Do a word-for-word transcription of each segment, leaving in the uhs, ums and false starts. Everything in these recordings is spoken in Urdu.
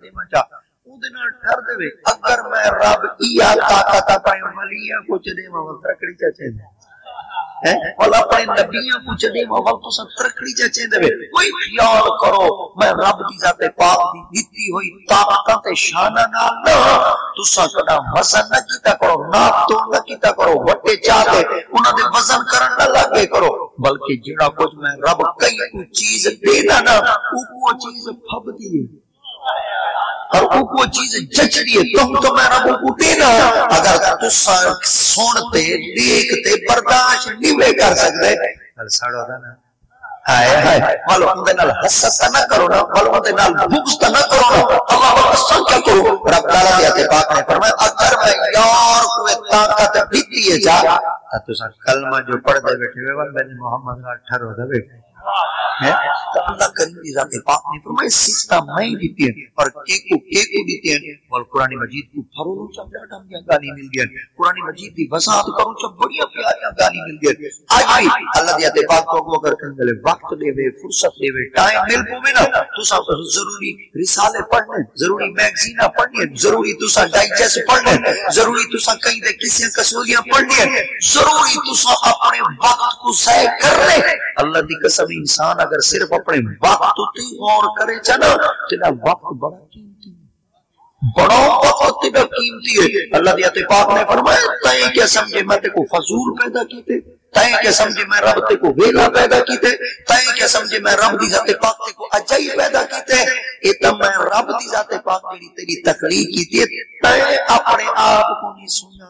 دیواں چا اودے نال ڈر دے اگر میں رب ایا طاقت اپنے ولیاں کچھ دیواں ول ترکڑی چا چیندا ہے اور اپنے نبیوں کچھ دیواں ول تساں ترکڑی چا چیندا وے کوئی خیال کرو میں رب دی ذات پاک دی دتی ہوئی طاقت تے شان نال نہ تساں کدا وزن نہ کیتا کرو ناپ تو نہ کیتا کرو وٹے چاہتے انہاں دے وزن کرن نہ لگے کرو بلکہ جڑا کچھ میں رب کئی کو چیز دینا نا او کو چیز پھبدی ہے اور او کو چیز جچدی ہے تم تو میں رب کو دینا اگر تساں سنتے دیکھتے برداشت نہیں کر سکتے گل ساڑو دا نا ہائے ہائے والو اندے نال حسد نہ کرو نا والو اندے نال بغض نہ کرو نا اللہ قسم کیا کرو رب تعالی دی پاک نے فرمایا اگر میں یار کوئی طاقت دیتی ہے جا تساں کلمہ جو پڑھ دے بیٹھے وے میں محمد نال ٹھہرو دے بیٹھے ہے تو اللہ کریم کی ذات پاک نے فرمایا سجدہ میں دیتی ہے اور کیکو کیکو دیتی ہے اور قرآن مجید کو پھرو چا ڈاڈا میاں گالی مل گئی قرآن مجید دی وضاحت کرو چا بڑی پیاری گالی مل گئی آج بھی اللہ دی ذات پاک کو اگر کندے وقت دے وے فرصت دے وے ٹائم مل پوے نا تساں ضروری رسالے پڑھنے ضروری میگزیناں پڑھنی ضروری تساں ڈائجسٹ پڑھنے ضروری تساں کہیں دے کسے کسولیاں پڑھنی ضروری تساں اپنے وقت کو ضائع کرنے اللہ دی قسم انسان اگر صرف اپنے وقت تے غور کرے چنا تیرا وقت بڑا قیمتی ہے بڑا وقت تیرا قیمتی ہے اللہ دی ذات پاک نے فرمایا تائیں کیا سمجھے میں تے کو فضول پیدا کیتے تائیں کیا سمجھے میں رب تے کو ویلا پیدا کیتے تائیں کیا سمجھے میں رب دی ذات پاک تے کو اجائی پیدا کیتے اے تم میں رب دی ذات پاک جڑی تیری تخلیق کیتی ہے تائیں اپنے آپ کو نہیں سنا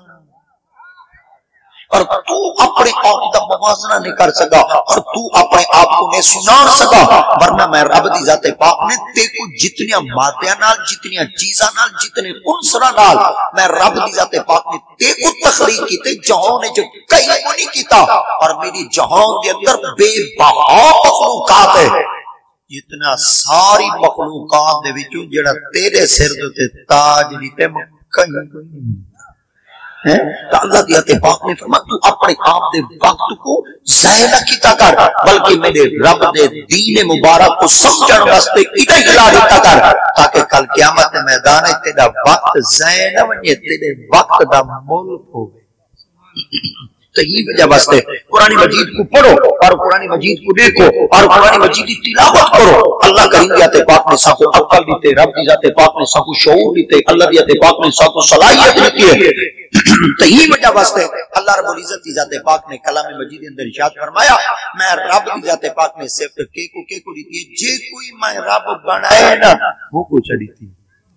اور تو اپنے آپ کا موازنہ نہیں کر سکا اور تو اپنے آپ کو نہیں سنا سکا ورنہ میں رب دی ذات پاک نے تے کو جتنی مادیاں نال جتنی چیزاں نال جتنے عنصراں نال میں رب دی ذات پاک نے تے کو تخلیق کیتے جہان نے جو کہیں کو نہیں کیتا اور میری جہان دے اندر بے بہا مخلوقات ہے جتنا ساری مخلوقات دے وچوں جڑا تیرے سر تے تاج نہیں تے کہیں کوئی تو اللہ دی ذات پاک نے فرمایا تو اپنے آپ دے وقت کو ضائع نہ کیتا کر بلکہ میرے رب دے دین مبارک کو سمجھن واسطے ادھر ہلا دیتا کر تاکہ کل قیامت میدان تیرا وقت ضائع نہ ونجے تیرے وقت دا مول ہوے تو یہ وجہ واسطے قرآن مجید کو پڑھو اور قرآن مجید کو دیکھو اور قرآن مجید کی تلاوت کرو اللہ کریم دی ذات پاک نے سب کو عقل دیتے رب دی ذات پاک نے سب کو شعور دیتے اللہ دی ذات پاک نے سب کو صلاحیت دیتی ہے تو یہ وجہ واسطے اللہ رب العزت کی ذات پاک نے کلام مجید اندر ارشاد فرمایا میں رب کی ذات پاک نے صرف کے کو کے کو دیتی ہے جے کوئی میں رب بنائے نا وہ کو چڑی تھی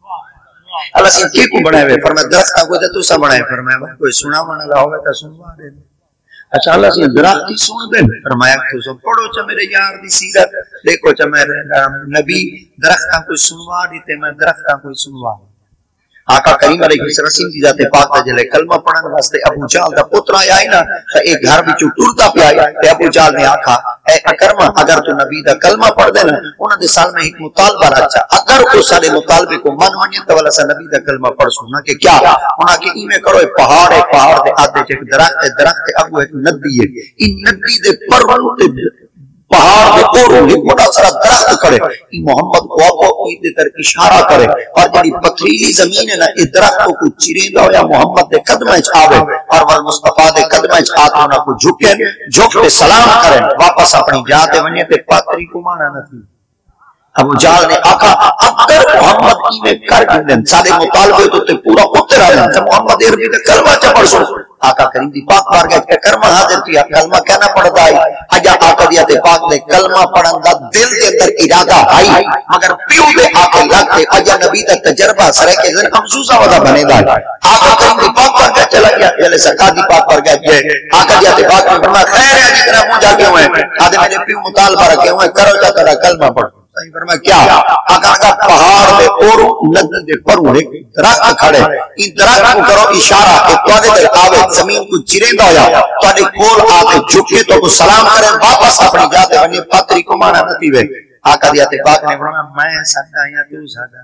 اللہ سے کے کو بنائے ہوئے فرمایا درخت کو تے تو سا بنائے فرمایا کوئی سنا والا ہوے تے سنوا دے اچھا اللہ سے درخت ہی سن دے فرمایا تو سب پڑھو چا میرے یار دی سیرت دیکھو چا میرے نبی درختاں کو سنوا دیتے میں درختاں کو سنوا آقا کریم علیہ السلام دی ذات پاک دا جلے کلمہ پڑھن واسطے ابو جہل دا پتر آیا ہے نا ایک گھر وچوں ٹردا پیا تے ابو جہل نے آکھا اے اکرما اگر تو نبی دا کلمہ پڑھ دے نا انہاں دے سال میں ایک مطالبہ رکھا اگر تو سارے مطالبے کو من ونجے تو والا سا نبی دا کلمہ پڑھ سننا کہ کیا انہاں کہ ایویں کرو پہاڑ ہے پہاڑ دے آدھے ایک درخت ہے درخت اگو ایک ندی ہے ان ندی دے پروں تے پہاڑ کے اوپر ایک بڑا سارا درخت کھڑے محمد کو کو عید کر اشارہ کرے اور بڑی پتھریلی زمین ہے نا اس درختوں کو چیریندا ہویا محمد دے قدمیں وچ آوے اور ول مصطفی دے قدمیں وچ آ کے انہاں کو جھکے جھک کے سلام کرے واپس اپنی جا تے ونجے تے پاتری کو مانا نہ تھی ابو جہل نے آقا اگر محمد ایویں کر دین سارے مطالبے تو تے پورا اتر آ جائے محمد عربی تے کلمہ چ پڑھ سو آقا کریم دی پاک بارگاہ کے کلمہ حاضر کیا کلمہ کہنا پڑدا ہے اجا آقا دی تے پاک نے کلمہ پڑھن دا دل دے اندر ارادہ ہے مگر پیو دے آکے لگ کے اجا نبی دا تجربہ سرے کے ذن افسوسا ودا بنے دا آقا کریم دی پاک بارگاہ چلا گیا جلے سرکار دی پاک بارگاہ گئے آقا دی تے پاک نے فرمایا خیر ہے جتنا منہ جا کے ہوئے آدھے میرے پیو مطالبہ رکھے ہوئے کرو جا تیرا کلمہ پڑھ صحیح فرمایا کیا آقا کا پہاڑ دے اور ندی دے پر ایک درخت کھڑے اس درخت کو کرو اشارہ کہ تواڈے تے آوے زمین کو چیریندا ہویا تواڈے کول آ کے جھکے تو کو سلام کرے واپس اپنی جاتے ونی پاتری کو مانا نتی وے آقا دی تے پاک نے فرمایا میں سدا یا تو سدا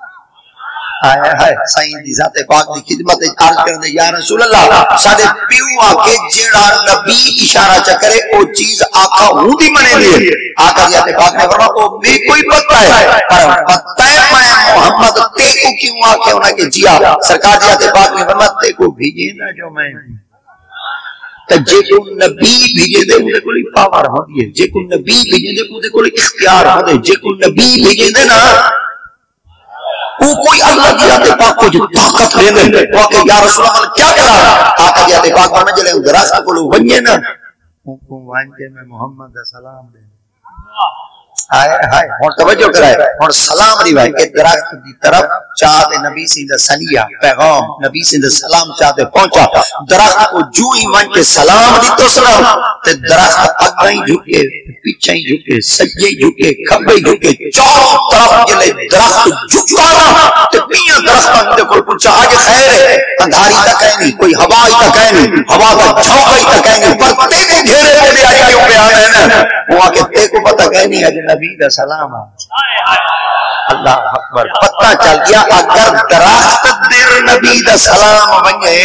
آئے ہائے سائیں دی ذات پاک دی خدمت عرض کرنے یا رسول اللہ سارے پیو آکے جیڑا نبی اشارہ چا کرے او چیز آقا ہوں دی منے دیئے آقا دی ذات پاک نے فرمایا او بھی کوئی پتہ ہے پر پتہ ہے میں محمد کو کیوں آکے انہیں کہ جیا سرکار جی آتے پاک نے فرمایا تے کو بھیجے نا جو میں تو جے کو نبی بھیجے دے انہیں کوئی پاور ہو دیئے جے کو نبی بھیجے دے انہیں کوئی اختیار ہو دے جے کو نبی بھیجے دے نا وہ کوئی اللہ جی آتے پاک کو جو طاقت لے دے وہ کہ یا رسول اللہ کیا کرا آقا جی آتے پاک میں جلے دراستہ کو لو ونجے نا ان کو وانجے میں محمد سلام دے آئے آئے اور توجہ کرائے اور سلام دیوائے کہ درخت دی طرف چاہتے نبی سیدہ سلیہ پیغام نبی سیدہ سلام چاہتے پہنچا درخت کو جو ہی من کے سلام دی تو سلام تے درخت اگائیں جھکے پیچھیں جھکے سجے جھکے کھبے جھکے چاروں طرف جلے درخت جھکانا تے پیاں درخت اندے کوئی پوچھا آج خیر ہے اندھاری تک ہے نہیں کوئی ہوا ہی تک ہے نہیں ہوا کا جھوکا ہی تک ہے نہیں پر تیرے گھیرے پہ آج کیوں پہ آنے نا وہ آکے تے کو پتہ کہ نہیں آج نبی کا سلام اللہ اکبر پتہ چل گیا اگر درخت در نبی دا سلام بنجے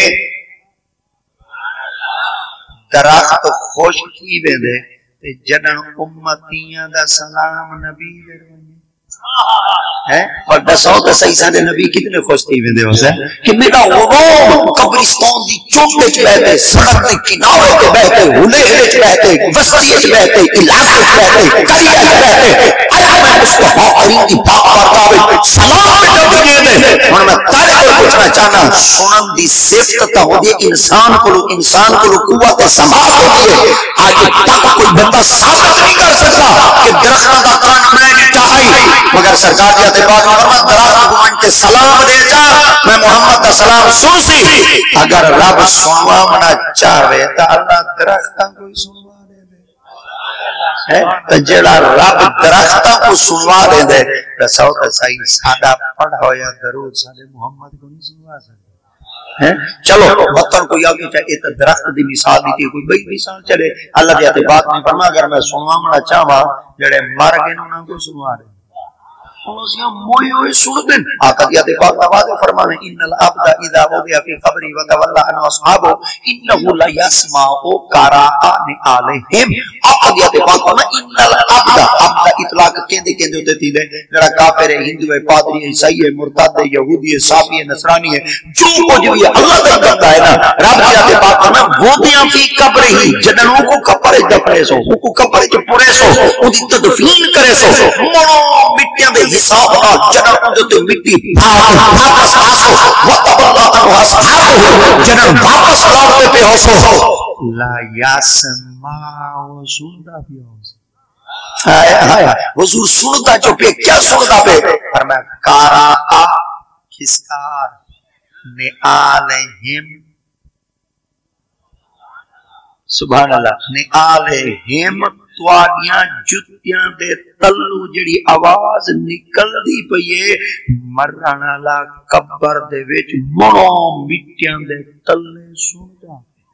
درخت خوش کی بیندے جنن امتیاں دا سلام نبی در بنجے اور دسو تو صحیح سانے نبی کتنے خوش تھی بیندے ہو سے کہ میرا غروب قبرستان دی چونٹے چ بہتے سڑک دے کنارے تے بہتے ہلے ہلے چ بہتے وسطی چ بہتے علاقے چ بہتے قریہ چ بہتے آیا میں مصطفیٰ کریم دی پاک بارگاہ سلام جب دے دے اور میں تارے کو پوچھنا چاہنا سنن دی صفت تا ہو دی انسان کو انسان کو قوت سماع ہوتی ہے آج تک کوئی بندہ ثابت نہیں کر سکتا کہ درخت دا کان میں نے چاہی مگر سرکار دی تے پاک فرمان درخت کو من کے سلام دے جا میں محمد دا سلام سن سی اگر رب سنوا منا چاہے تا اللہ درختاں کو سنوا دے دے تو جڑا رب درختاں کو سنوا دے دے رسول تے صحیح سادہ پڑھو یا درود سادے محمد کو نہیں سنوا سکتے چلو وطن کو یا کہ چاہے تو درخت دی مثال دی تھی کوئی بئی مثال چلے اللہ دی تے پاک نے فرمایا اگر میں سنوا منا چاہواں جڑے مر گئے انہاں کو سنوا دے خلوصیاں موئی ہوئی سن دن آقا دیات پاک نواز فرمانے ان العبد اذا وضع فی قبری وتولا عنہ اصحابہ انہو لا یسمعو قراءان علیہم آقا دیات پاک فرمانے ان العبد عبد اطلاق کہندے کہندے ہوتے تھی لے جڑا کافر ہے ہندو ہے پادری ہے عیسائی ہے مرتد ہے یہودی ہے صافی ہے نصرانی ہے جو کچھ بھی ہے اللہ کا کرتا ہے نا رب دیات پاک فرمانے وضع فی قبری جننوں کو کپڑے دفنے سو کو کپڑے جو پورے سو ان کی تدفین کرے سو مرو مٹیاں دے حساب کا جنر اندر مٹی واپس آسو وطب اللہ عنہ اصحابہ جنر واپس لوٹتے پہ ہو سو لا یاسماء سندا پہ ہو سو آیا آیا حضور سندا جو پہ کیا سندا پہ فرمایا کارا کسکار نعالہم سبحان اللہ نعالہم توادیاں جتیاں دے تلو جڑی آواز نکل دی پئیے مرن والا قبر دے وچ مڑو مٹیاں دے تلے سندا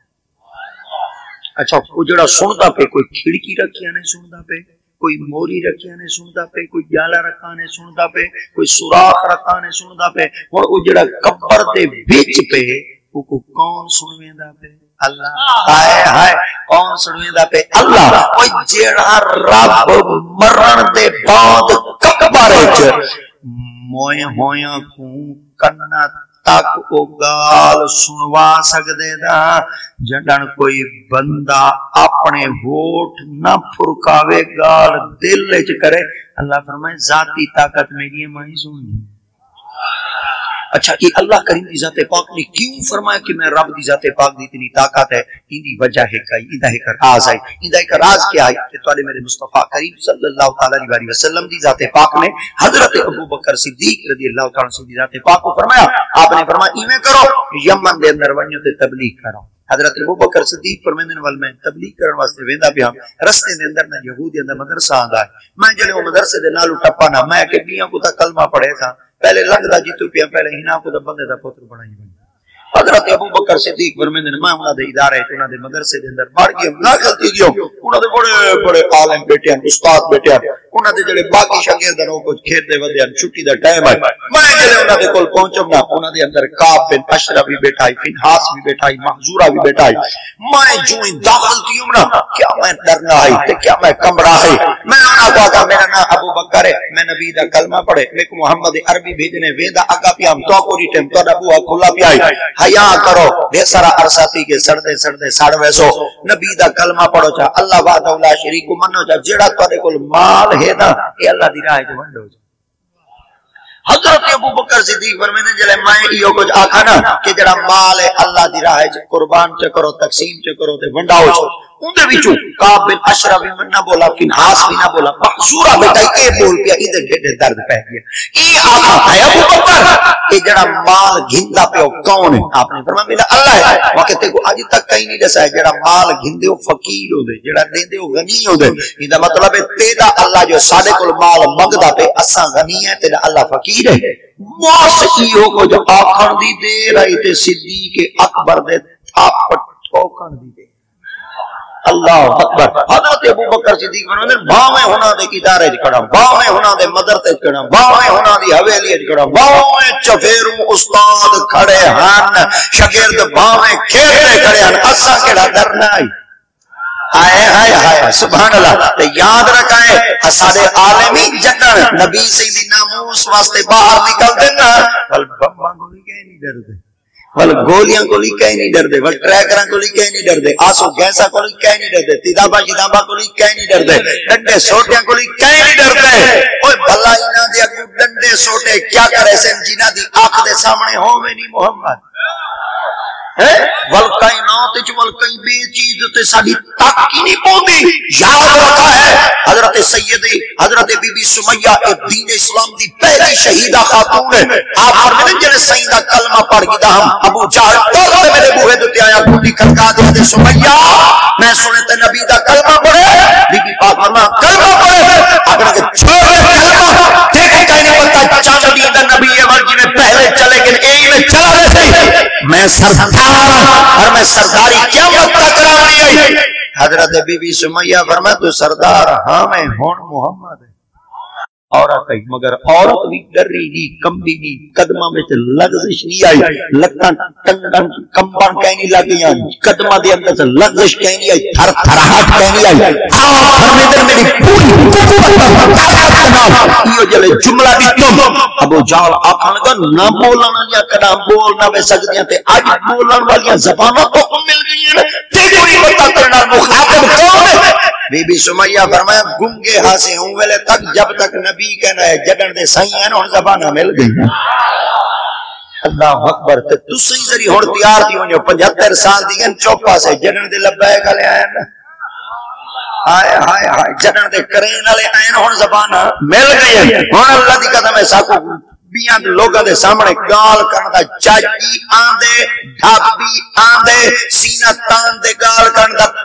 اچھا وہ جڑا سندا پہ کوئی کھڑکی رکھیا نے سندا پہ کوئی موری رکھیا نے سندا پہ کوئی جالا رکھا نے سندا پہ کوئی سوراخ رکھا نے سندا پہ اور وہ جڑا قبر دے وچ پہ وہ کو کون سنویندا پہ اللہ آئے آئے کون سنویندا پہ اللہ وہ جڑا رب مرن دے بعد قبر وچ موئے ہویاں کو کنا تک او گال سنوا سکدے دا جڑن کوئی بندہ اپنے ہوٹ نہ پھرکاوے گال دل وچ کرے اللہ فرمائے ذاتی طاقت میری میں ہی سننی اچھا یہ اللہ کریم دی ذات پاک نے کیوں فرمایا کہ میں رب دی ذات پاک دی اتنی طاقت ہے ان دی وجہ ہے کہ ان ایک راز ہے ان ایک راز کیا ہے کہ تواڈے میرے مصطفی کریم صلی اللہ تعالی علیہ وسلم دی ذات پاک نے حضرت ابوبکر صدیق رضی اللہ تعالی عنہ دی ذات پاک کو فرمایا آپ نے فرمایا ایویں کرو یمن دے اندر ونجو تے تبلیغ کرو حضرت ابوبکر صدیق فرمیندے ول میں تبلیغ کرن واسطے ویندا پیا رستے دے اندر نہ یہودی دا مدرسہ آندا ہے میں جڑے او مدرسے دے نال ٹپا نہ میں کہ بیاں کو تا کلمہ پڑھے تھا پہلے لگدا جی تو پیا پہلے ہنا کو دا بندے دا پتر بنائی بن حضرت ابو بکر صدیق فرمیندے نے میں انہاں دے ادارے چ انہاں دے مدرسے دے اندر پڑھ گیا داخل تھی گیا انہاں دے بڑے بڑے عالم بیٹے ہیں استاد بیٹے ہیں انہاں دے جڑے باقی شاگرد ہیں وہ کچھ کھیت دے ودے ہیں چھٹی دا ٹائم ہے میں جڑے انہاں دے کول پہنچم نا انہاں دے اندر کعب بن اشرف بھی بیٹھا ہے فنحاس بھی بیٹھا ہے محذورہ بھی بیٹھا ہے میں جو ہی داخل تھی ہوں نا کیا میں ڈرنا ہے تے کیا میں کمرہ ہے میں انہاں کو کہا میرا نام ابو بکر ہے میں نبی دا کلمہ پڑھے میں کو محمد عربی بھیجنے ویندا اگا پیا ہم تو کوئی ٹائم تو ابو کھلا پیا ہے حیا کرو بے سارا عرصہ تھی کے سڑدے سڑدے سڑ ویسو نبی دا کلمہ پڑھو چا اللہ وحدہ لا شریک منو چا جیڑا تواڈے کول مال ہے نا اے اللہ دی راہ وچ ونڈو حضرت ابو بکر صدیق فرمیندے جلے میں ایو کچھ آکھا نا کہ جڑا مال ہے اللہ دی راہ وچ قربان چ کرو تقسیم چ کرو تے ونڈاؤ اندے وچوں کعب بن اشرف بھی نہ بولا فنحاس بھی نہ بولا محذورہ بیٹا اے بول پیا ادھر ڈھڈ درد پہ گیا اے آقا ہے ابو بکر کہ جڑا مال گھندا پیو کون ہے آپ نے فرمایا میرا اللہ ہے وقت کو اج تک کہیں نہیں دسا ہے جڑا مال گھندے او فقیر ہوندے جڑا دیندے او غنی ہوندے ایندا مطلب ہے تیرا اللہ جو ساڈے کول مال منگدا تے اساں غنی ہیں تیرا اللہ فقیر ہے موسیقی ہو کو جو آکھن دی دیر آئی تے صدیق اکبر دے تھاپ ٹھوکن دی دیر اللہ اکبر حضرت ابو بکر صدیق فرماندے باویں ہونا دے ادارے وچ کھڑا باویں ہونا دے مدرسے وچ کھڑا باویں ہونا دی حویلی وچ کھڑا باویں چفیروں استاد کھڑے ہن شاگرد باویں کھیڈے کھڑے ہن اساں کیڑا ڈرنا ہے ہائے ہائے ہائے سبحان اللہ تے یاد رکھائے اساڈے عالمی جٹن نبی سیدی ناموس واسطے باہر نکل دینا ول بمبا گولی کہ نہیں ڈردے ول گولیاں کو لی کہیں نہیں ڈردے ول ٹریکراں کو لی کہیں نہیں ڈردے آسو گیسا کو لی کہیں نہیں ڈردے تیدابا جدابا کو لی کہیں نہیں ڈردے ڈنڈے سوٹیاں کو لی کہیں نہیں ڈردے اوہ بھلا انہاں دے اگو ڈنڈے سوٹے کیا کرے سن جنہاں دی آنکھ دے سامنے ہووے نہیں محمد ول کائنات وچ ول کئی بے چیز تے ساڈی تک ہی نہیں پوندی یاد رکھا ہے حضرت سیدی حضرت بی بی سمیہ اے دین اسلام دی پہلی شہیدہ خاتون ہے آپ فرماتے جڑے سائیں دا کلمہ پڑھ گیا ہم ابو جہل ٹول تے میرے بوہے تے آیا گھٹی کھڑکا دے دے سمیہ میں سنے تے نبی دا کلمہ پڑھے بی بی پاک فرما کلمہ پڑھے اگر کہ چھوڑ کلمہ دیکھ کے نہیں پتہ چاندی دا نبی ہے ورجی میں پہلے چلے گئے اے میں چلا دے سی میں سردار اور میں سرداری کیا وقت کرانی ہے حضرت بی بی سمیہ فرمایا تو سردار ہاں میں ہون محمد ہے عورت ہے مگر عورت بھی ڈری نہیں کمبی نہیں قدمہ میں سے لغزش نہیں آئی لکن ٹنگن کمبن کہیں نہیں لگیاں قدمہ دے اندر سے لغزش کہیں نہیں آئی تھر تھراہٹ کہیں نہیں آئی ہاں فرمیدر میری پوری یہ جلے جملہ دی تم ابو جال آکھن گا نہ بولنا یا کنا بولنا میں سکتے ہیں آج بولن والیاں زبانوں کو مل گئی ہیں تیری بتا کرنا مخاطب کون ہے بی بی سمیہ فرمایا گنگے ہاسے ہوں ویلے تک جب تک نبی کہنا ہے جڑن دے صحیح ہیں اور زبانہ مل گئی اللہ اکبر تے تسی ذری ہن تیار تھی ونجو پچہتر سال دی گن چوپا سے جڑن دے لبیک والے آئے نا ہائے ہائے ہائے جڑن دے کرین والے آئے ہن زبانہ مل گئی ہے ہن اللہ دی قسم ہے ساکو بیاں دے لوگاں دے سامنے گال کرن دا چاچی آندے ڈھابی آندے سینہ تان دے گال کرن دا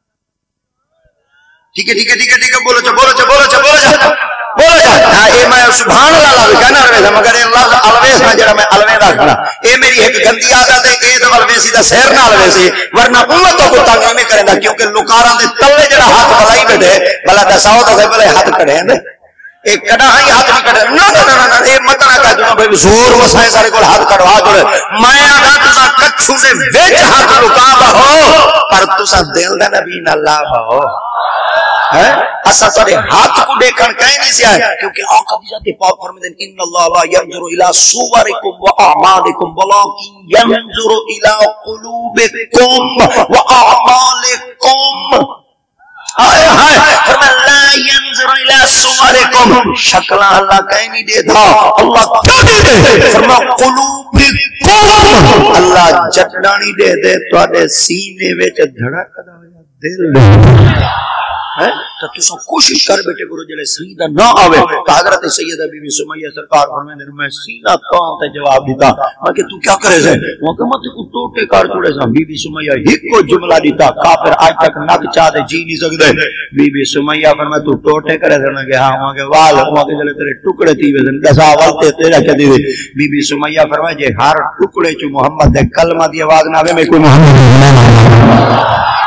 ٹھیک ہے ٹھیک ہے ٹھیک ہے ٹھیک ہے بولو چا بولو چا بولو چا بولو چا بولو چا اے میں سبحان اللہ لاوی کہنا رویسا مگر اے لفظ الویس نہ جڑا میں الویدہ کھڑا اے میری ایک گندی عادت ہے اے تو الویسی دا سیر نہ الویسی ورنہ امتوں کو تنگ نہیں کریں دا کیونکہ لکاراں دے تلے جڑا ہاتھ بلائی بیٹھے بلا دساؤ تو بلے ہاتھ کڑے ہیں ایک کڑا ہی ہاتھ نہیں کڑے نہ نہ نہ نہ اے مت نہ کہہ دوں بھائی زور وسائے سارے کول ہاتھ کڑوا جڑے میں آگا تساں کچھو دے وچ ہاتھ لکا بہو پر تساں دل دا نبی نہ لا بہو اسا سارے ہاتھ کو دیکھن کہیں نہیں سے آئے کیونکہ آقا بھی ذات پاک فرمائے ان اللہ لا ينظر الى صورکم واعمالکم ولکن ينظر الى قلوبکم واعمالکم آئے ہائے فرمائے لا ينظر الى صورکم شکلہ اللہ کہیں نہیں دیتا اللہ کیوں دے دے فرمائے قلوبکم اللہ جٹنانی دے دے تو آدھے سینے ویچ دھڑک دا دل دے ہے تو تسا کوشش کر بیٹے کرو جلے سیدہ نہ آوے تو حضرت سیدہ بی بی سمیہ سرکار فرمائے میں سیدہ تاں تے جواب دیتا میں کہ تو کیا کرے سے وہ کہ مت کو ٹوٹے کار چھوڑے سا بی بی سمیہ ایک کو جملہ دیتا کافر آج تک نک چاہ دے جی نہیں سکدے بی بی سمیہ فرمائے تو ٹوٹے کرے سے کہ ہاں وہاں کے وال وہاں کے جلے تیرے ٹکڑے تھی ویسے دسا وال تے تیرا کیا دی بی بی سمیہ فرمائے جے ہر ٹکڑے چ محمد دے کلمہ دی آواز نہ آوے میں کوئی محمد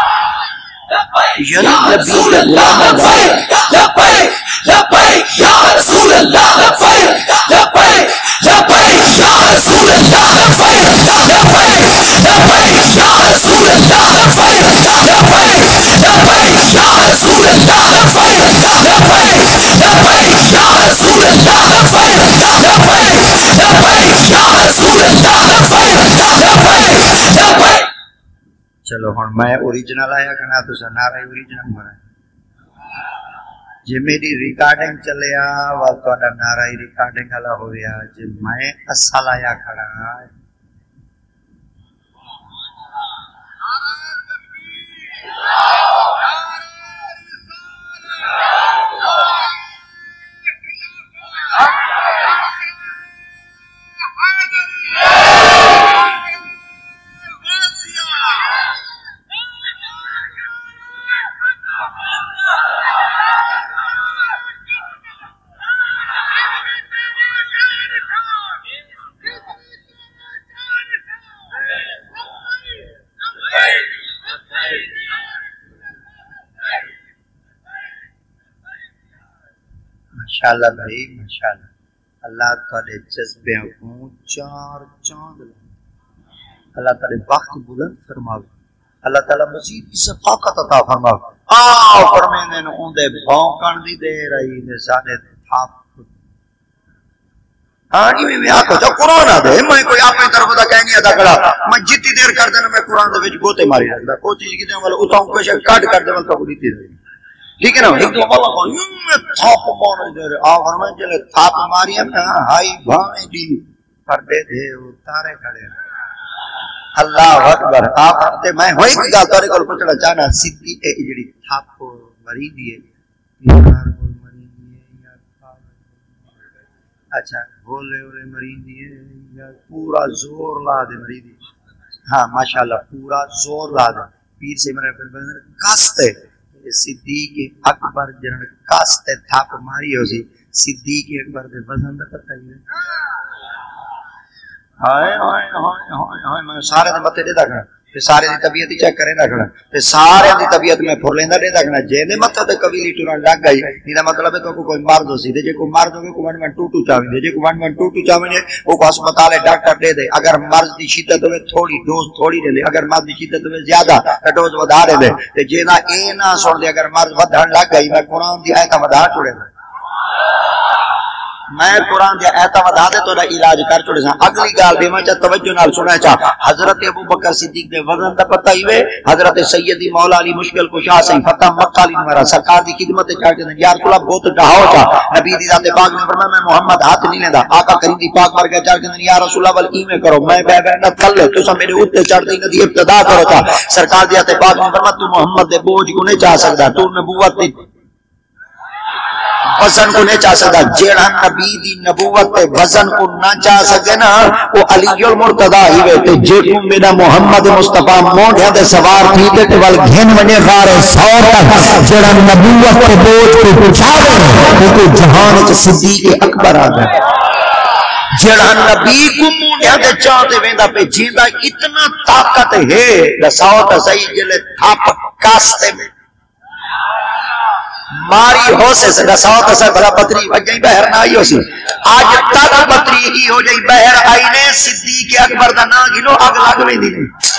یعنی نبی کے غلام لبیک لبیک لبیک یا رسول اللہ لبیک لبیک لبیک یا رسول اللہ لبیک لبیک لبیک یا رسول اللہ لبیک لبیک لبیک یا رسول اللہ لبیک لبیک لبیک یا رسول اللہ لبیک لبیک لبیک یا رسول اللہ لبیک لبیک. چلو ہن میں اوریجنل آیا کنا تو سنارا اوریجنل بنا جے میری ریکارڈنگ چلیا وا تہاڈا نارا ریکارڈنگ والا ہویا جے میں اصل آیا کھڑا ماشاءاللہ بھائی ماشاءاللہ اللہ تعالی جذبے کو چار چاند اللہ تعالی وقت بلند فرماوے اللہ تعالی مزید کی صفاقت عطا فرماوے آ فرمانے نے اون دے بھونکن دی دے رہی نے سارے تھاپ ہاں جی میں آکھو تو قرآن آ دے میں کوئی اپنی طرف دا کہہ نہیں ادا کرا میں جتنی دیر کر دینا میں قرآن دے وچ گوتے ماری رکھدا کوئی چیز کیتے والا اتاں کوئی شے کٹ کر دے تو نہیں تھی ٹھیک ہے نا ایک تو اللہ کو میں تھاپ مارنے دے رہے آ فرمائے چلے تھاپ ماری ہم نا ہائی بھاویں دی پردے دے اتارے کھڑے اللہ اکبر آپ تے میں ہوئی کی گل تارے کول پوچھنا چاہنا سیدھی اے جڑی تھاپ مری دی ہے یار کول مری دی ہے یا اچھا بولے اولے مری دی ہے یا پورا زور لا دے مری دی ہاں ماشاءاللہ پورا زور لا دے پیر سے میرے پھر کاستے صدیق اکبر جنہوں نے کاستے تھاپ ماری ہو سی صدیق اکبر دے وزن دا پتہ ہی ہے ہائے ہائے ہائے ہائے میں سارے دے متے دے کھڑا تے سارے دی طبیعت چیک کرے دا کھڑا تے سارے دی طبیعت میں پھر لیندا دے کھڑا جے دے متے تے قبیلی ٹرن لگ گئی نیدا مطلب ہے تو کوئی مرد ہو سی تے جے کوئی مرد ہوے کو ون ون ٹو ٹو چاویں دے جے کو ون ون ٹو ٹو چاویں او کو ہسپتال ڈاکٹر دے دے اگر مرض دی شدت ہوے تھوڑی ڈوز تھوڑی دے دے اگر مرض دی شدت ہوے زیادہ تے ڈوز ودا دے دے تے جے نہ اے نہ سن دے اگر مرض ودھن لگ گئی میں قرآن دی ایت ودا چھوڑے میں قرآن دی ایت ودا دے تو علاج کر چھوڑے سا اگلی گل دیواں چا توجہ نال سننا چا حضرت ابوبکر صدیق دے وزن دا پتہ ہی وے حضرت سیدی مولا علی مشکل کشا سے فتح مکہ علی میرا سرکار دی خدمت چا کے یا رسول اللہ بہت ڈھاؤ چا نبی دی ذات پاک نے فرمایا میں محمد ہاتھ نہیں لیندا آقا کریم دی پاک مر گیا چا کے یا رسول اللہ ول کیویں کرو میں بے بے نہ کل تو سا میرے اوتے چڑھ دی ندی ابتدا کرو چا سرکار دی ذات پاک نے فرمایا تو محمد دے بوجھ کو نہیں چا سکدا تو نبوت دی وزن کو نہیں چاہ سکتا جیڑا نبی دی نبوت تے وزن کو نہ چاہ سکے نا وہ علی المرتضی ہی ویتے جے کو میرا محمد مصطفیٰ موڑھے دے سوار تھی تے تے وال گھن ونے غار سور تک جیڑا نبوت تے بوجھ کو چاہے وہ کو جہان وچ صدیق اکبر آ گئے جیڑا نبی کو موڑھے دے چاہتے ویندا پہ جیندا اتنا طاقت ہے دساؤ تے صحیح جلے تھاپ کاستے میں ماری ہو سے سدا سو تصر بھلا بطری وجہی بہر نہ آئی ہو سی آج تک بطری ہی ہو جائی بہر آئی نے صدیق اکبر دا نا گنو آگ لگ میں دی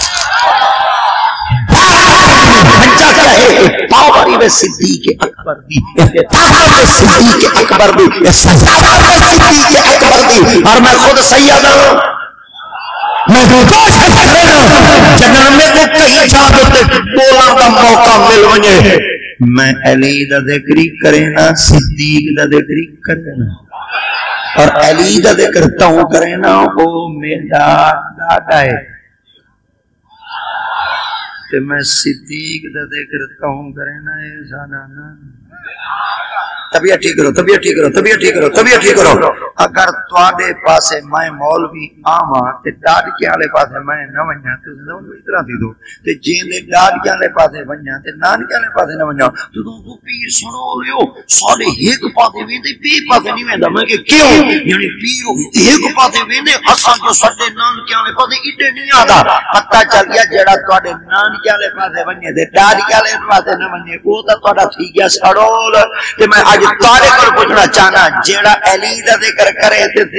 بچہ کیا ہے پاوری میں صدیق اکبر دی طاقت میں صدیق اکبر دی سزاوت میں صدیق اکبر دی اور میں خود سید ہوں میں دوست ہے جنر میں کو کہیں چاہ دیتے بولن کا موقع مل ونجے میں علی دا ذکری کرنا صدیق دا ذکری کرنا اور علی دا ذکر تاؤں کرنا وہ میرا دادا ہے تے میں صدیق دا ذکر کہوں کرے نا اے ساڈا نا طبیعت ٹھیک کرو طبیعت ٹھیک کرو طبیعت ٹھیک کرو طبیعت ٹھیک کرو اگر تواڈے پاسے میں مولوی آواں تے ڈاڈکے والے پاسے میں نہ ونجاں تے اس طرح تھی دو تے جیندے ڈاڈکے والے پاسے ونجاں تے نانکے والے پاسے نہ ونجاں تو تو پیر سنو لیو ساڈے ایک پاسے ویندے پیر پاسے نہیں ویندا میں کہ کیوں یعنی پیر ایک پاسے ویندے اساں جو ساڈے نانکے والے پاسے ایڈے نہیں آدا پتہ چل گیا جڑا تواڈے نانکے والے پاسے ونجے تے ڈاڈکے والے پاسے نہ ونجے او تا تواڈا تھی گیا سڑول تے میں اج تواڈے کول پوچھنا چاہنا جیڑا علی دا ذکر کرے تے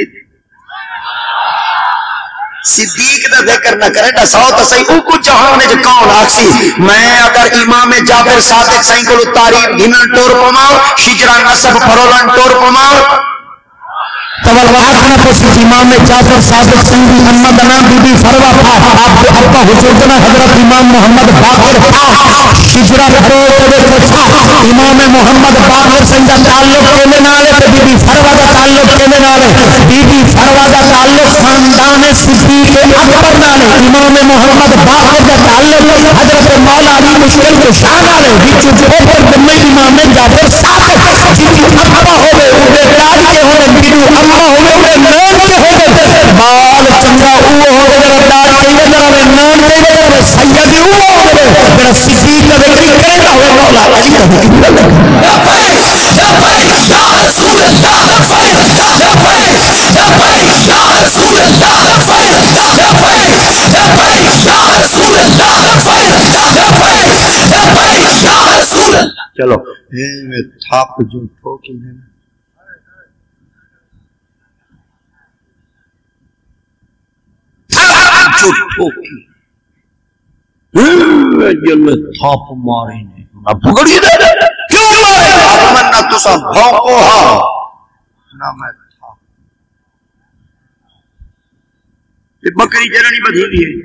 صدیق دا ذکر نہ کرے تا سو تا صحیح او کو جہان وچ کون آکسی میں اگر امام جعفر صادق صحیح کول تاریخ گھنن ٹور پواں شجرا نسب پھرولن ٹور پواں تول واحد نہ پوچھ امام جعفر صادق سنگی محمد نام بی بی فروا تھا آپ کے ابا حسین حضرت امام محمد باقر تھا شجرا پھرول دے تھا امام محمد باقر سنگ دا تعلق کینے نال ہے بی بی فروا دا تعلق کینے نال ہے بی بی فروا دا تعلق خاندان صدیق اکبر نال ہے امام محمد باقر دا تعلق حضرت مولا علی مشکل کشا نال ہے وچ اوپر دمے امام جعفر صادق جی ابا ہوے او دے داد کے ہوے بیڈو اما ہوے نام کے ہوے بال چنگا او ہوے جڑا داد کہے جڑا نام کہے سید او ہوے جڑا صدیق دا ذکر کرے گا ہوے مولا علی دا ذکر یا رسول اللہ چلو میں تھاپ جو ٹھوکی ہے جو ٹھوکی جل میں تھاپ ماری نے نہ پکڑی دے کیوں مارے اب میں نہ تسا بھونکو ہاں نہ میں تھاپ یہ بکری جرانی بدھی دی ہے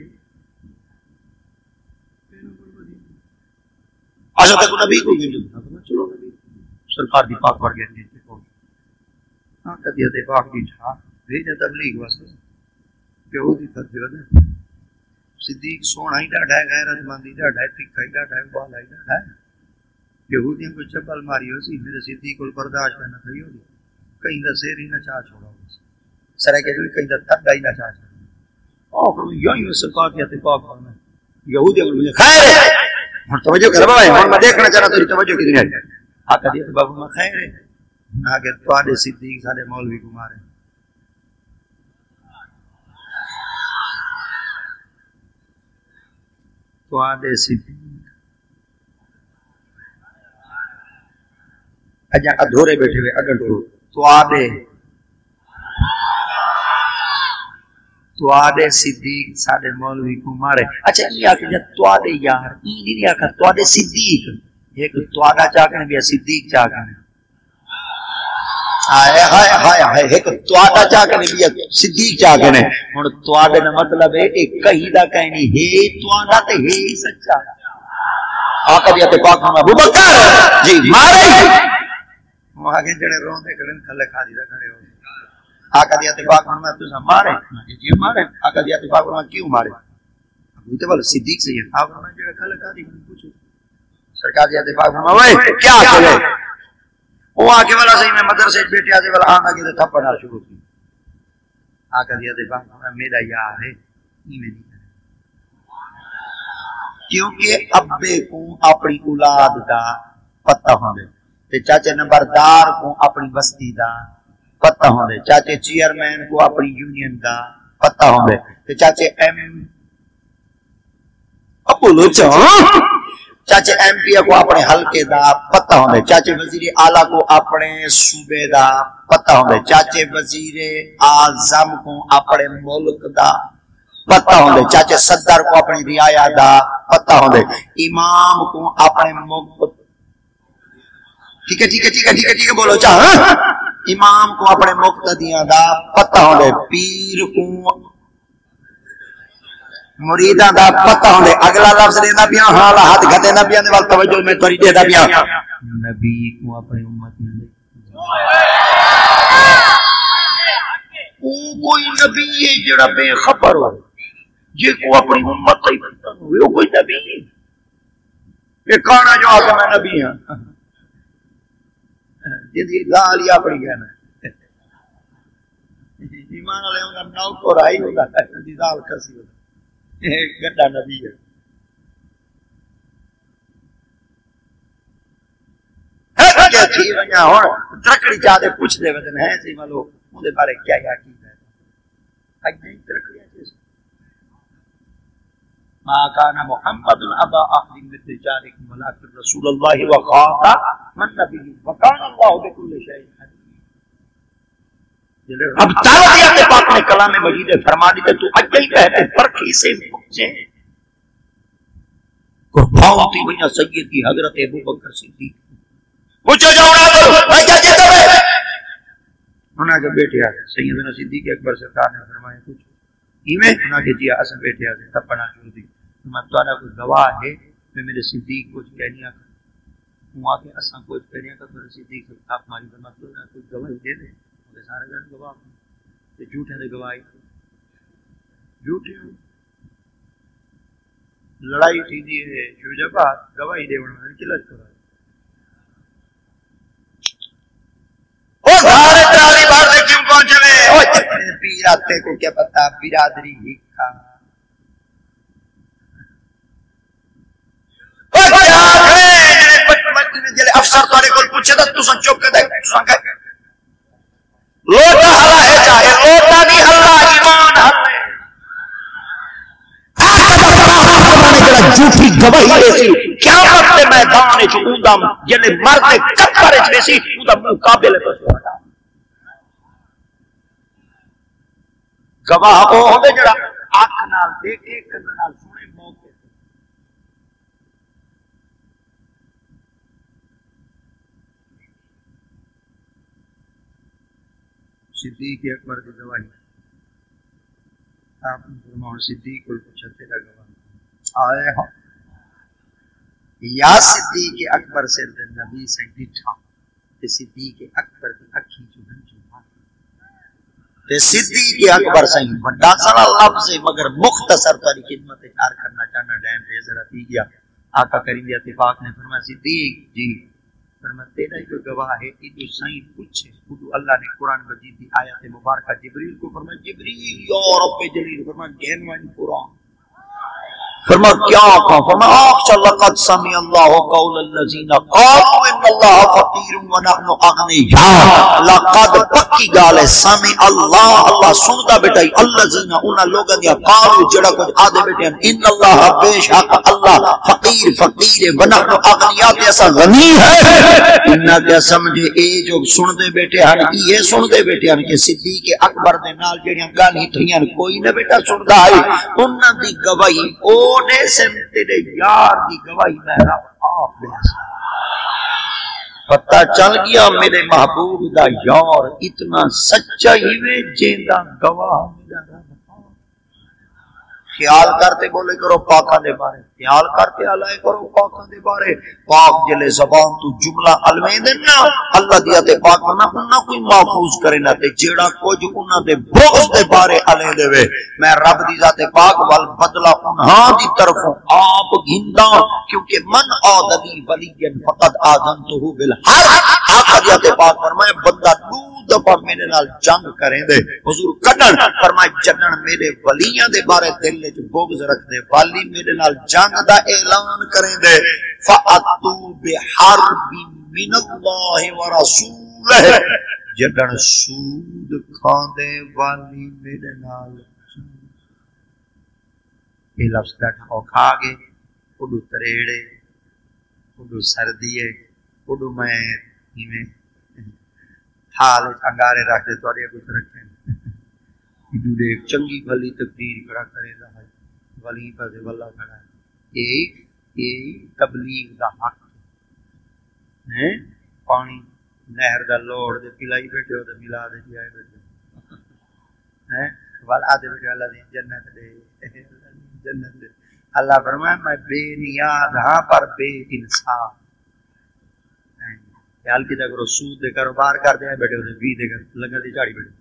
آشا تک نبی کو گئی چلو نبی سرکار دی پاک ور گئے ہاں قدیت پاک دی ٹھا بھیجا تبلیغ واسطے یہودی تھے ودے صدیق سونا ہی ڈاڈا ہے غیرت مندی ڈاڈا ہے تکھا ہی ڈاڈا ہے بالا ہی ڈاڈا ہے یہودیاں کو چپل ماری ہو سی میرے صدیق کو برداشت نہ تھی ہوگی کہیں دا سیر ہی نہ چاہ چھوڑا ہو سرے کے جو کہیں دا تھڈا ہی نہ چاہ چھوڑا اور یہی میں سرکار کی اتفاق کرنا یہودیاں کو مجھے خیر ہے ہن توجہ کر بابا ہن میں دیکھنا چاہنا تیری توجہ کتنی ہے آقا دی بابا میں خیر ہے نہ کہ تواڈے صدیق سارے مولوی کو مارے تواڈے صدیق اجا ادھورے بیٹھے ہوئے اگل ٹو تواڈے تواڈے صدیق سارے مولوی کو مارے اچھا یہ آ کہ تواڈے یار ای نہیں آ کہ تواڈے صدیق ایک تواڈا چاکن بھی صدیق چاکن ہائے ہائے ہائے ہائے ایک تواڈا چاکن بھی صدیق چاکن ہے ہن تواڈے دا مطلب ہے کہ کہیں دا کہیں نہیں ہے تواڈا تے ہے ہی سچا آقا دی تے پاک ابو بکر جی مارے وہاں کے جڑے روندے کھڑے کھلے کھا دی کھڑے ہو آقا دی اتفاق میں تجھے مارے جی مارے آقا دی اتفاق میں کیوں مارے ابو تے بول صدیق سے یہ آپ نے جو کھل کا دی پوچھو سرکار دی اتفاق میں اوئے کیا چلے وہ آگے والا صحیح میں مدرسے بیٹے آدے والا آنا کے تھپڑ نہ شروع کی آقا دی اتفاق میں میرا یار ہے ای میں نہیں کیونکہ ابے کو اپنی اولاد دا پتہ ہوندے تے چاچے نمبردار کو اپنی بستی دا پتہ ہوندے چاچے چیئرمین کو اپنی یونین دا پتہ ہوندے تے چاچے ایم ابو لوچا چاچے ایم پی کو اپنے حلقے دا پتہ ہوندے چاچے وزیر اعلیٰ کو اپنے صوبے دا پتہ ہوندے چاچے وزیر اعظم کو اپنے ملک دا پتہ ہوندے چاچے صدر کو اپنی رعایا دا پتہ ہوندے امام کو اپنے ملک ٹھیک ہے ٹھیک ہے ٹھیک ہے ٹھیک ہے ٹھیک ہے بولو چاہ امام کو اپنے مقتدیاں دا پتہ ہوندے پیر کو مریداں دا پتہ ہوندے اگلا لفظ دینا پیاں حال ہاتھ گھتے نہ پیاں دے وال توجہ میں توری دے دا پیاں نبی کو اپنے امتیاں دے او کوئی نبی ہے جڑا بے خبر ہو جے کو اپنی امت ہی پتہ ہوئے وہ کوئی نبی نہیں یہ کھانا جو آگے میں نبی ہاں جی لال یا پڑی کہنا ایمان والے ہوگا نو کو رائی ہوگا جی لال کسی ہوگا گڈا نبی ہے تھی ونجا ہوں ترکڑی چاہتے پوچھ دے ودن ہے سی ملو مجھے بارے کیا یا کی ہے اج نہیں ترکڑیاں چیز ما کان محمد ابا احد من رجالکم ولکن رسول اللہ وخاتم النبیین وکان اللہ بکل شیء علیم اب تعالیٰ پاک نے کلام مجید فرما دی تو اج ہی کہتے پرکھی سے پوچھے قربان تھی بنا سیدی حضرت ابوبکر صدیق پوچھو جاؤ نہ کرو بھائی کیا کہتے ہیں انہاں کے بیٹے آ سیدنا صدیق اکبر سرکار نے فرمایا پوچھو ایویں انہاں کے جی اصل بیٹے آ تب پڑھنا شروع دی میں تہاڈا کوئی گواہ ہے میں میرے صدیق کچھ کہنیاں ہوں آ کے اساں کچھ کہنیاں کا میرے صدیق آپ ہماری فرماتے ہو کوئی گواہی دے دے مجھے سارے جان گواہ تے جھوٹے دے گواہی جھوٹے لڑائی تھی دی ہے جو جب گواہی دے ون میں چلت کرا پیراتے کو کیا پتا برادری ہی کا افسر تارے کو پوچھے تھا تو سن چوک کے دیکھ لوٹا ہلا ہے چاہے لوٹا نہیں ہلا ایمان ہلے جھوٹی گواہی ایسی کیا مطلب میدان ہے چودہ جنہیں مرد کپر ایسی چودہ مقابلے پر ہٹا گواہ وہ ہوندے جڑا اکھ نال دیکھے کن نال سنے موقع صدیق اکبر کی گواہی آپ فرماؤ صدیق کو پوچھا تیرا گواہ آئے ہو یا صدیق اکبر سے نبی سے ڈٹھا تے صدیق اکبر کی اکھی جو ہن جو تے صدیق اکبر سے بڑا سارا لفظ ہے مگر مختصر تاری خدمت اشار کرنا چاہنا ڈیم پہ ذرا دی گیا آقا کریم دی اتفاق نے فرمایا صدیق جی فرمایا تیرا ہی کوئی گواہ ہے کہ سائیں پوچھے خود اللہ نے قرآن مجید کی آیات مبارکہ جبریل کو فرمایا جبریل یا رب جلیل فرمایا جنوان قرآن فرمایا کیا کہا فرمایا اخشى لقد سمع الله قول الذين قالوا ان الله فقير ونحن اغنياء لقد پکی گال ہے سمع اللہ اللہ سنتا بیٹا الذين ان لوگوں نے قالوا جڑا کچھ آدھے بیٹے ان اللہ بے شک اللہ فقیر فقیر ونحن اغنياء ایسا غنی ہے ان کیا سمجھے اے جو سن دے بیٹے ہیں یہ سن دے بیٹے ہیں کہ صدیق اکبر دے نال جڑیاں گالی تھیاں کوئی نہ بیٹا سندا ہے انہاں دی گواہی او نے سم تیرے یار دی گواہی میں رب آپ دے پتہ چل گیا میرے محبوب دا یار اتنا سچا ہی وے جیندا گواہ میرا رب خیال کرتے بولے کرو پاکاں دے بارے خیال کرتے علائے کرو پاکاں دے بارے پاک جلے زبان تو جملہ علویں دینا اللہ دیا تے پاک بنا انہاں کوئی محفوظ کرے نہ تے جیڑا کچھ انہاں دے بغض دے بارے علے دے وے میں رب دی ذات پاک وال بدلا انہاں دی طرفوں آپ گھندا کیونکہ من آدلی ولی فقط آذنتہ بالحق آقا دیا تے پاک فرمائے بندہ دو دفعہ میرے نال جنگ کریں دے حضور کڈن فرمائے جنن میرے ولیاں دے بارے دل وچ بغض رکھ دے والی میرے نال جنگ دا اعلان کریں دے فاتو بحرب من اللہ ورسولہ جنن سود کھاندے والی میرے نال یہ لفظ بیٹھا کھا گے اڈو تریڑے اڈو سردیے اڈو میں میں حال انگارے رکھ دے تو کچھ رکھیں جڑے چنگی بھلی تقدیر کھڑا کرے دا ہے ولی پر واللہ کھڑا ہے یہی یہی تبلیغ دا حق ہے پانی نہر دا لوڑ دے پلائی بیٹھے ہو دے ملا دے جائے بیٹھے ہیں والا دے بیٹھے اللہ دے جنت دے جنت دے اللہ فرمائے میں بے نیاز ہاں پر بے انصاف خیال کی کرو سود دے کاروبار کر دے بیٹھے ہوتے بھی دے کر لگا دی جاڑی بیٹھے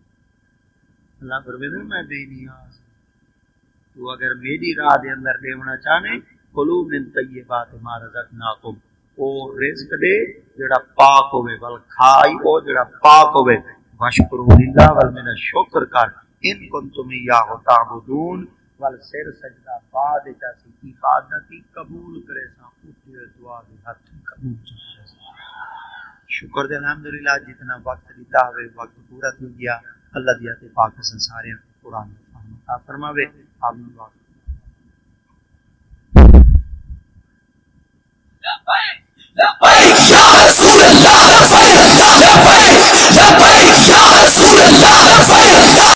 اللہ فرمائے میں بے نیاز تو اگر میری راہ دے اندر دیونا چاہنے کلو من طیبات ما رزقناکم، او رزق دے جڑا پاک ہوئے، ول کھائی او جڑا پاک ہوئے، وشکروا للہ ول من شکر کر، ان کنتم ایاہ تعبدون، ول سر سجدہ بعد چاسی عبادتی قبول کرے سا، اٹھے دعا دے ہاتھ قبول چاہے۔ شکر دے الحمدللہ جتنا وقت دیتا ہوئے وقت پورا تھی گیا، اللہ دیا تے پاک حسن سارے قرآن فہم عطا فرماوے، آمین وقت لبیک یا رسول اللہ، لبیک لبیک یا رسول اللہ، لبیک